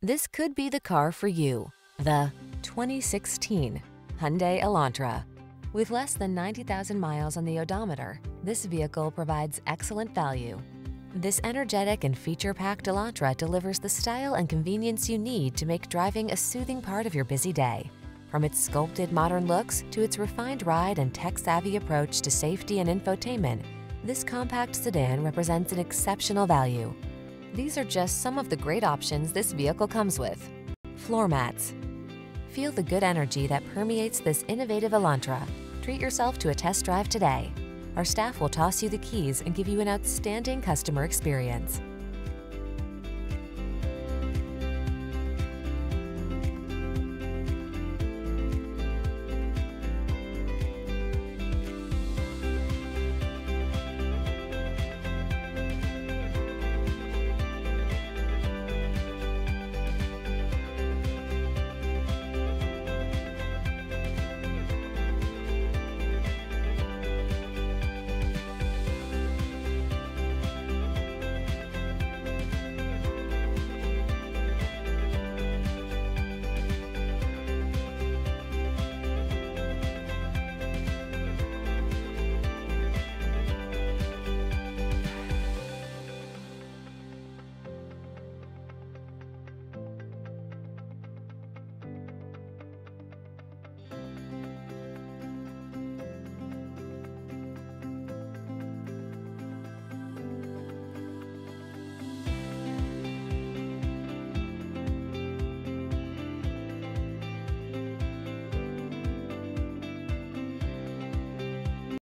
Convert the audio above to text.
This could be the car for you. The 2016 Hyundai Elantra. With less than 90,000 miles on the odometer, this vehicle provides excellent value. This energetic and feature-packed Elantra delivers the style and convenience you need to make driving a soothing part of your busy day. From its sculpted modern looks to its refined ride and tech-savvy approach to safety and infotainment, this compact sedan represents an exceptional value. These are just some of the great options this vehicle comes with: floor mats. Feel the good energy that permeates this innovative Elantra. Treat yourself to a test drive today. Our staff will toss you the keys and give you an outstanding customer experience.